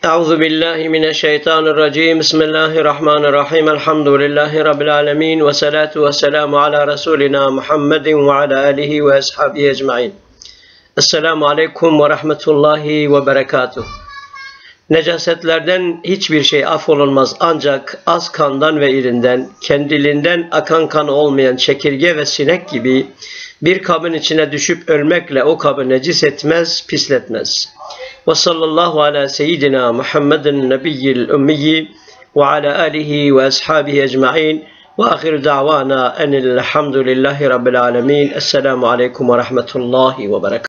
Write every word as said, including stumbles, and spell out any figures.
Euzu billahi mineşşeytanirracim. Bismillahirrahmanirrahim. Elhamdülillahi rabbil alamin ve salatu vesselamu ala rasulina Muhammedin ve ala alihi ve ashabihi ecmaîn. Esselamu aleyküm ve rahmetullahi ve berekatuh. Necasetlerden hiçbir şey affolunmaz ancak az kandan ve irinden, kendiliğinden akan kan olmayan çekirge ve sinek gibi bir kabın içine düşüp ölmekle o kabı necis etmez, pisletmez. Ve sallallahu ala seyyidina Muhammedin nebiyyil ümmiyyi ve ala alihi ve ashabihi ecma'in ve ahir da'vana enilhamdülillahi rabbil alemin. Esselamu aleyküm ve rahmetullahi ve berekatuhu.